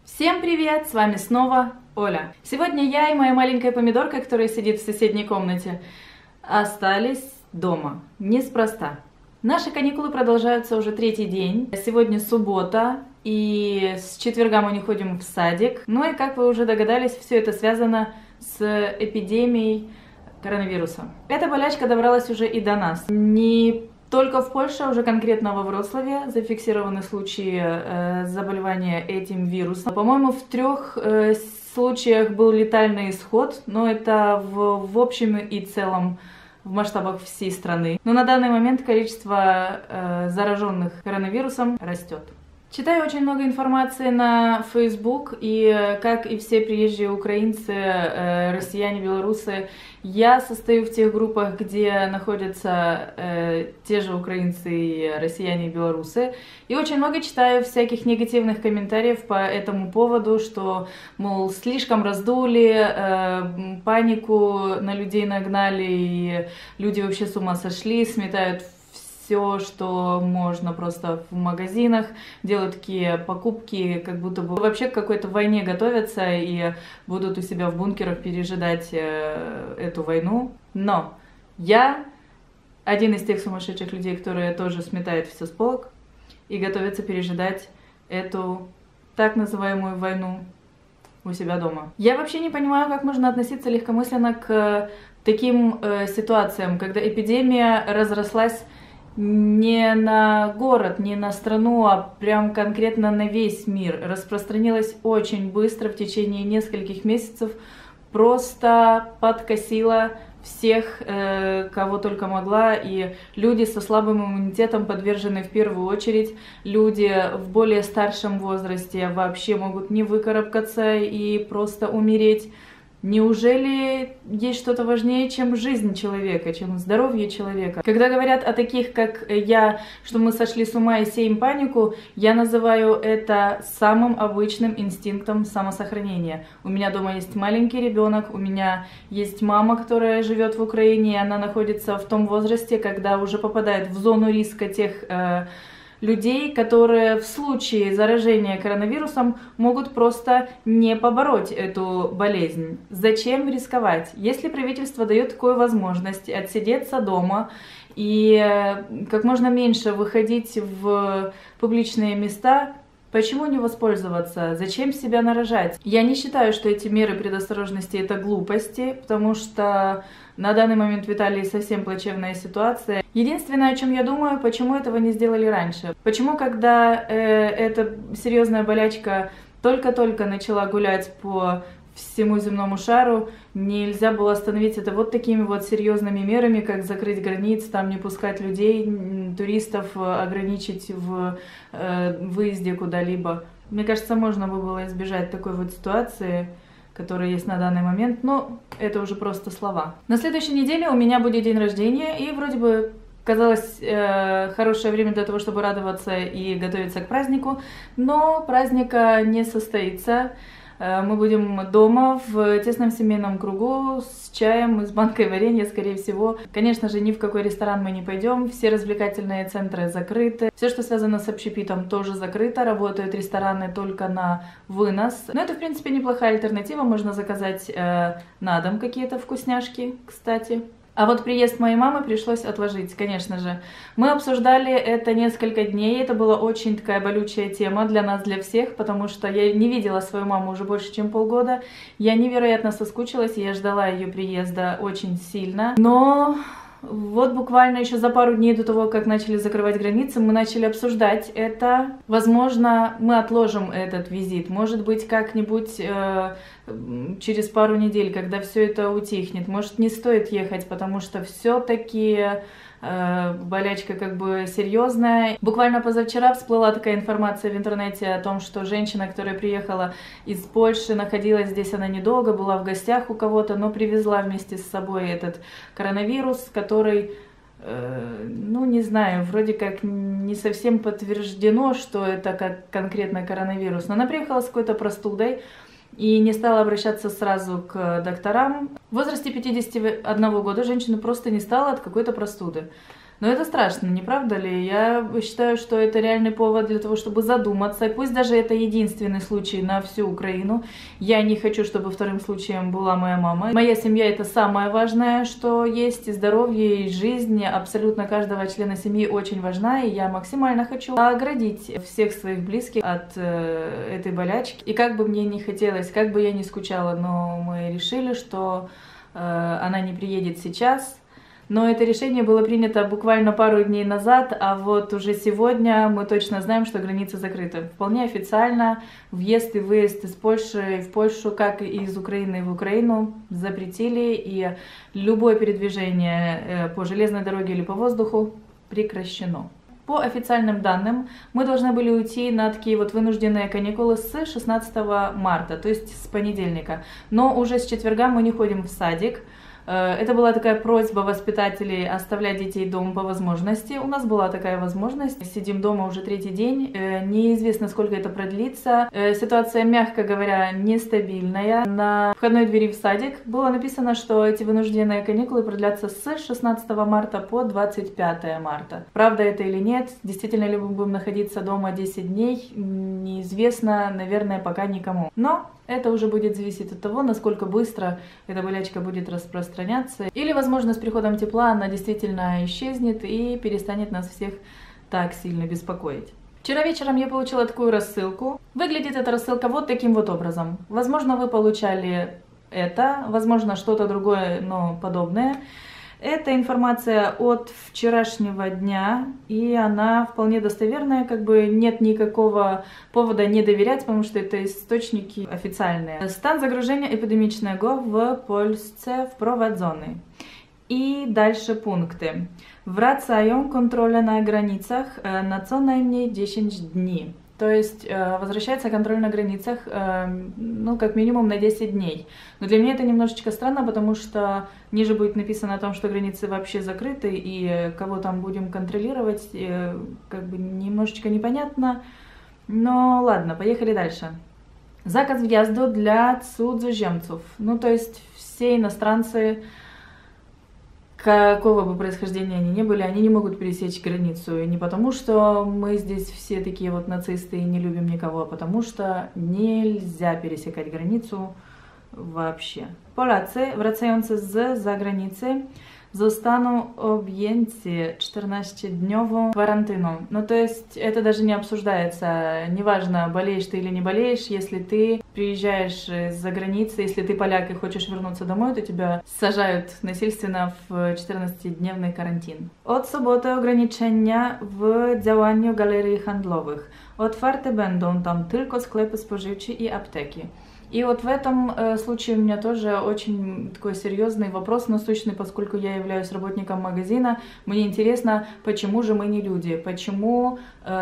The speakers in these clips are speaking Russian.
Всем привет! С вами снова Оля. Сегодня я и моя маленькая помидорка, которая сидит в соседней комнате, остались дома. Неспроста. Наши каникулы продолжаются уже третий день. Сегодня суббота, и с четверга мы не ходим в садик. Ну и, как вы уже догадались, все это связано с эпидемией коронавируса. Эта болячка добралась уже и до нас. Не только в Польше, а уже конкретно во Вроцлаве зафиксированы случаи заболевания этим вирусом. По-моему, в 3 случаях был летальный исход, но это в общем и целом в масштабах всей страны. Но на данный момент количество зараженных коронавирусом растет. Читаю очень много информации на Facebook, и как и все приезжие украинцы, россияне, белорусы, я состою в тех группах, где находятся те же украинцы, и россияне, и белорусы, и очень много читаю всяких негативных комментариев по этому поводу, что, мол, слишком раздули, панику на людей нагнали, и люди вообще с ума сошли, сметают все, что можно просто в магазинах, делают такие покупки, как будто бы вообще к какой-то войне готовятся и будут у себя в бункерах пережидать эту войну. Но я один из тех сумасшедших людей, которые тоже сметают все с полок и готовятся пережидать эту так называемую войну у себя дома. Я вообще не понимаю, как можно относиться легкомысленно к таким ситуациям, когда эпидемия разрослась не на город, не на страну, а прям конкретно на весь мир. Распространилась очень быстро, в течение нескольких месяцев, просто подкосила всех, кого только могла, и люди со слабым иммунитетом подвержены в первую очередь, люди в более старшем возрасте вообще могут не выкарабкаться и просто умереть. Неужели есть что-то важнее, чем жизнь человека, чем здоровье человека? Когда говорят о таких, как я, что мы сошли с ума и сеем панику, я называю это самым обычным инстинктом самосохранения. У меня дома есть маленький ребенок, у меня есть мама, которая живет в Украине, и она находится в том возрасте, когда уже попадает в зону риска тех людей, которые в случае заражения коронавирусом могут просто не побороть эту болезнь. Зачем рисковать? Если правительство дает такую возможность отсидеться дома и как можно меньше выходить в публичные места, почему не воспользоваться? Зачем себя нарожать? Я не считаю, что эти меры предосторожности это глупости, потому что на данный момент в Италии совсем плачевная ситуация. Единственное, о чем я думаю, почему этого не сделали раньше? Почему, когда эта серьезная болячка только-только начала гулять по всему земному шару, нельзя было остановить это вот такими вот серьезными мерами, как закрыть границы, там не пускать людей, туристов, ограничить в выезде куда-либо. Мне кажется, можно бы было избежать такой вот ситуации, которые есть на данный момент, но это уже просто слова. На следующей неделе у меня будет день рождения, и вроде бы казалось хорошее время для того, чтобы радоваться и готовиться к празднику, но праздника не состоится. Мы будем дома в тесном семейном кругу с чаем и с банкой варенья, скорее всего. Конечно же, ни в какой ресторан мы не пойдем, все развлекательные центры закрыты. Все, что связано с общепитом, тоже закрыто, работают рестораны только на вынос. Но это, в принципе, неплохая альтернатива, можно заказать на дом какие-то вкусняшки, кстати. А вот приезд моей мамы пришлось отложить, конечно же. Мы обсуждали это несколько дней, это была очень такая болючая тема для нас, для всех, потому что я не видела свою маму уже больше, чем полгода. Я невероятно соскучилась, и я ждала ее приезда очень сильно. Но вот буквально еще за пару дней до того, как начали закрывать границы, мы начали обсуждать это. Возможно, мы отложим этот визит. Может быть, как-нибудь через пару недель, когда все это утихнет. Может, не стоит ехать, потому что все-таки болячка как бы серьезная. Буквально позавчера всплыла такая информация в интернете о том, что женщина, которая приехала из Польши, находилась здесь она недолго, была в гостях у кого-то, но привезла вместе с собой этот коронавирус, который, ну не знаю, вроде как не совсем подтверждено, что это как конкретно коронавирус. Но она приехала с какой-то простудой и не стала обращаться сразу к докторам. В возрасте 51 года женщина просто не стала от какой-то простуды. Но это страшно, не правда ли? Я считаю, что это реальный повод для того, чтобы задуматься. И пусть даже это единственный случай на всю Украину. Я не хочу, чтобы вторым случаем была моя мама. Моя семья — это самое важное, что есть. И здоровье, и жизнь абсолютно каждого члена семьи очень важна. И я максимально хочу оградить всех своих близких от этой болячки. И как бы мне ни хотелось, как бы я ни скучала, но мы решили, что она не приедет сейчас. Но это решение было принято буквально пару дней назад, а вот уже сегодня мы точно знаем, что границы закрыты. Вполне официально въезд и выезд из Польши в Польшу, как и из Украины в Украину, запретили, и любое передвижение по железной дороге или по воздуху прекращено. По официальным данным, мы должны были уйти на такие вот вынужденные каникулы с 16 марта, то есть с понедельника. Но уже с четверга мы не ходим в садик. Это была такая просьба воспитателей оставлять детей дома по возможности. У нас была такая возможность. Сидим дома уже третий день. Неизвестно, сколько это продлится. Ситуация, мягко говоря, нестабильная. На входной двери в садик было написано, что эти вынужденные каникулы продлятся с 16 марта по 25 марта. Правда это или нет? Действительно ли мы будем находиться дома 10 дней? Неизвестно, наверное, пока никому. Но это уже будет зависеть от того, насколько быстро эта болячка будет распространяться. Или, возможно, с приходом тепла она действительно исчезнет и перестанет нас всех так сильно беспокоить. Вчера вечером я получила такую рассылку. Выглядит эта рассылка вот таким вот образом. Возможно, вы получали это, возможно, что-то другое, но подобное. Это информация от вчерашнего дня, и она вполне достоверная, как бы нет никакого повода не доверять, потому что это источники официальные. Стан загружения эпидемичного в Польsce wprowadzony. И дальше пункты. Wracają kontrole na granicach na co najmniej 10 dni. То есть возвращается контроль на границах, ну, как минимум на 10 дней. Но для меня это немножечко странно, потому что ниже будет написано о том, что границы вообще закрыты, и кого там будем контролировать, как бы немножечко непонятно. Но ладно, поехали дальше. Заказ въезду для cudzoziemców. Ну, то есть все иностранцы, какого бы происхождения они ни были, они не могут пересечь границу. И не потому, что мы здесь все такие вот нацисты и не любим никого, а потому что нельзя пересекать границу вообще. Polacy wracający z zagranicy zostaną objęci 14-dniową карантиną. Ну, то есть это даже не обсуждается. Неважно, болеешь ты или не болеешь, если ты приезжаешь из-за границы, если ты поляк и хочешь вернуться домой, то тебя сажают насильственно в 14-dnевny карантин. Od soboty ograniczenia w działaniu galerii handlowych. Otwarte będą tam tylko sklepy spożywcze i apteki. И вот в этом случае у меня тоже очень такой серьезный вопрос насущный, поскольку я являюсь работником магазина. Мне интересно, почему же мы не люди, почему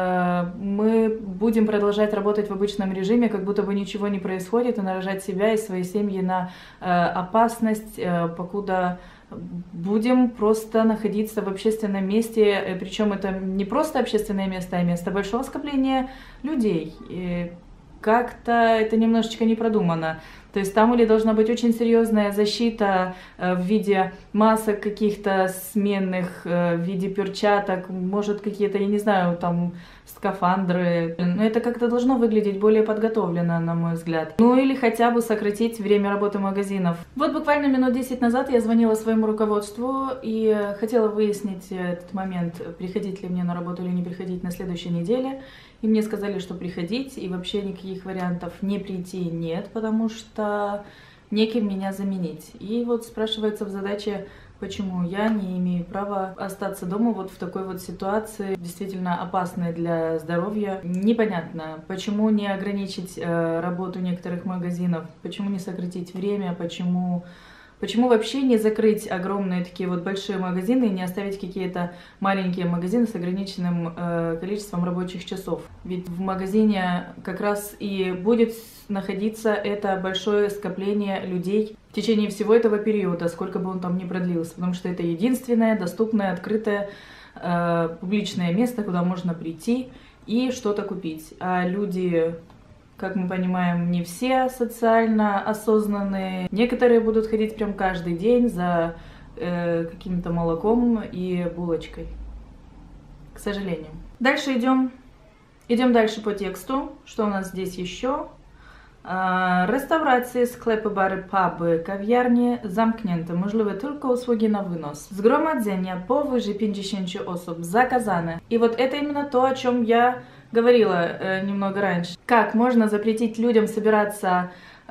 мы будем продолжать работать в обычном режиме, как будто бы ничего не происходит, и наражать себя и свои семьи на опасность, покуда будем просто находиться в общественном месте, причем это не просто общественное место, а место большого скопления людей. Как-то это немножечко не продумано. То есть там или должна быть очень серьезная защита в виде масок каких-то сменных, в виде перчаток, может какие-то, я не знаю, там скафандры. Но это как-то должно выглядеть более подготовленно, на мой взгляд. Ну или хотя бы сократить время работы магазинов. Вот буквально минут 10 назад я звонила своему руководству и хотела выяснить этот момент, приходить ли мне на работу или не приходить на следующей неделе. И мне сказали, что приходить, и вообще никаких вариантов не прийти нет, потому что неким меня заменить. И вот спрашивается в задаче, почему я не имею права остаться дома вот в такой вот ситуации, действительно опасной для здоровья. Непонятно, почему не ограничить работу некоторых магазинов, почему не сократить время, Почему вообще не закрыть огромные такие вот большие магазины и не оставить какие-то маленькие магазины с ограниченным количеством рабочих часов? Ведь в магазине как раз и будет находиться это большое скопление людей в течение всего этого периода, сколько бы он там ни продлился, потому что это единственное доступное, открытое публичное место, куда можно прийти и что-то купить. А люди, как мы понимаем, не все социально осознанные. Некоторые будут ходить прям каждый день за каким-то молоком и булочкой. к сожалению. Дальше идем дальше по тексту. Что у нас здесь еще? Restauracje, sklepy, bary, puby, kawiarnie zamknięte, możliwe tylko usługi na wynos. Zgromadzenia powyżej 50 osób zakazane. И вот это именно то, о чем я говорила немного раньше. Как можно запретить людям собираться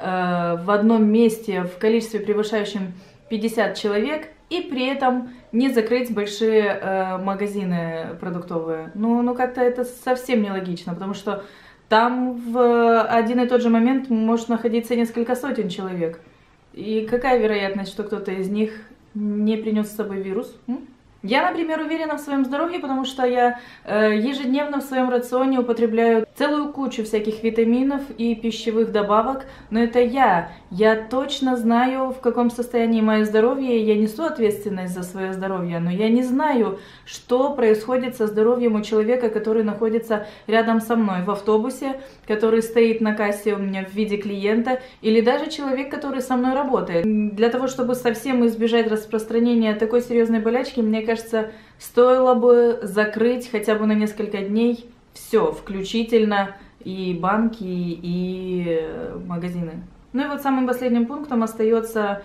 в одном месте в количестве превышающем 50 человек и при этом не закрыть большие магазины продуктовые? Ну как-то это совсем нелогично, потому что там в один и тот же момент может находиться несколько сотен человек. И какая вероятность, что кто-то из них не принес с собой вирус? Я, например, уверена в своем здоровье, потому что я ежедневно в своем рационе употребляю целую кучу всяких витаминов и пищевых добавок, но это я. Я точно знаю, в каком состоянии мое здоровье, я несу ответственность за свое здоровье, но я не знаю, что происходит со здоровьем у человека, который находится рядом со мной в автобусе, который стоит на кассе у меня в виде клиента, или даже человек, который со мной работает. Для того, чтобы совсем избежать распространения такой серьезной болячки, мне кажется, стоило бы закрыть хотя бы на несколько дней все, включительно и банки, и магазины. Ну и вот самым последним пунктом остается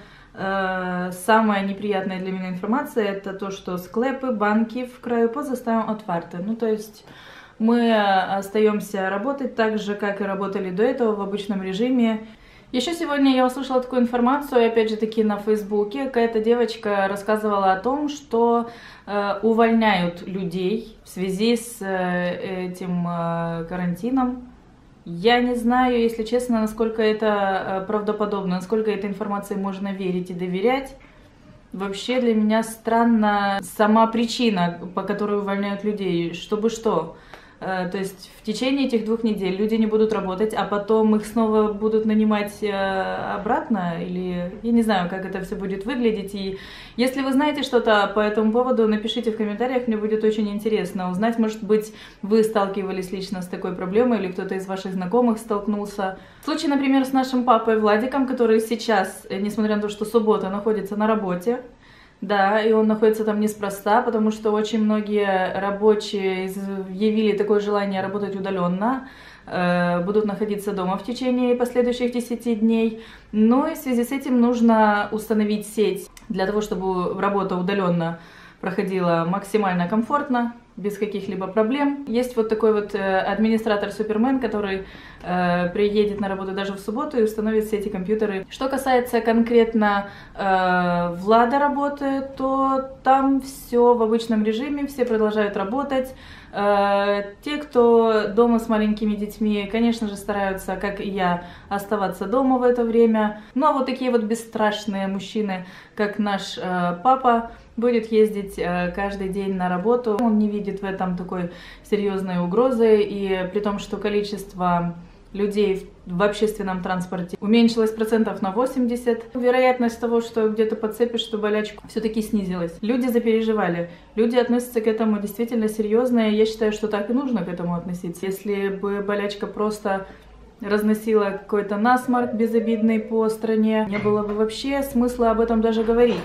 самая неприятная для меня информация, это то, что склепы, банки в краю позостаją otwarte. Ну то есть мы остаемся работать так же, как и работали до этого в обычном режиме. Еще сегодня я услышала такую информацию, опять же таки на Фейсбуке. Какая-то девочка рассказывала о том, что увольняют людей в связи с этим карантином. Я не знаю, если честно, насколько это правдоподобно, насколько этой информации можно верить и доверять. Вообще для меня странна сама причина, по которой увольняют людей. Чтобы что? То есть в течение этих 2 недель люди не будут работать, а потом их снова будут нанимать обратно, или я не знаю, как это все будет выглядеть. И если вы знаете что-то по этому поводу, напишите в комментариях, мне будет очень интересно узнать. Может быть, вы сталкивались лично с такой проблемой, или кто-то из ваших знакомых столкнулся. Случай, например, с нашим папой Владиком, который сейчас, несмотря на то, что суббота, находится на работе. Да, и он находится там неспроста, потому что очень многие рабочие явили такое желание работать удаленно, будут находиться дома в течение последующих 10 дней. Но и в связи с этим нужно установить сеть для того, чтобы работа удаленно проходила максимально комфортно, без каких-либо проблем. Есть вот такой вот администратор Супермен, который приедет на работу даже в субботу и установит все эти компьютеры. Что касается конкретно Влада работы, то там все в обычном режиме, все продолжают работать. Те, кто дома с маленькими детьми, конечно же, стараются, как и я, оставаться дома в это время. Ну а вот такие вот бесстрашные мужчины, как наш папа, будет ездить каждый день на работу. Он не видит в этом такой серьезной угрозы, и при том, что количество людей в общественном транспорте уменьшилось процентов на 80, вероятность того, что где-то подцепишь эту болячку, все-таки снизилась. Люди запереживали, люди относятся к этому действительно серьезно, и я считаю, что так и нужно к этому относиться. Если бы болячка просто разносила какой-то насморк безобидный по стране, не было бы вообще смысла об этом даже говорить.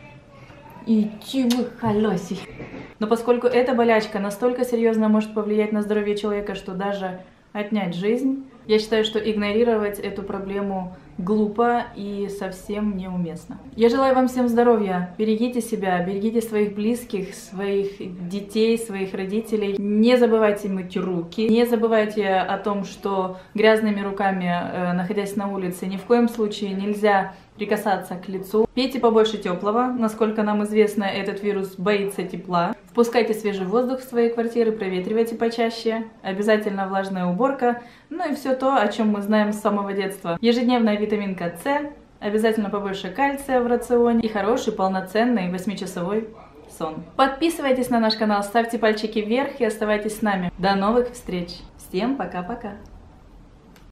Идти вы колеси. Но поскольку эта болячка настолько серьезно может повлиять на здоровье человека, что даже отнять жизнь, я считаю, что игнорировать эту проблему глупо и совсем неуместно. Я желаю вам всем здоровья, берегите себя, берегите своих близких, своих детей, своих родителей. Не забывайте мыть руки, не забывайте о том, что грязными руками, находясь на улице, ни в коем случае нельзя прикасаться к лицу. Пейте побольше теплого, насколько нам известно, этот вирус боится тепла. Впускайте свежий воздух в свои квартиры, проветривайте почаще, обязательно влажная уборка, ну и все то, о чем мы знаем с самого детства. Ежедневная витаминка С, обязательно побольше кальция в рационе и хороший полноценный 8-часовой сон. Подписывайтесь на наш канал, ставьте пальчики вверх и оставайтесь с нами. До новых встреч! Всем пока-пока!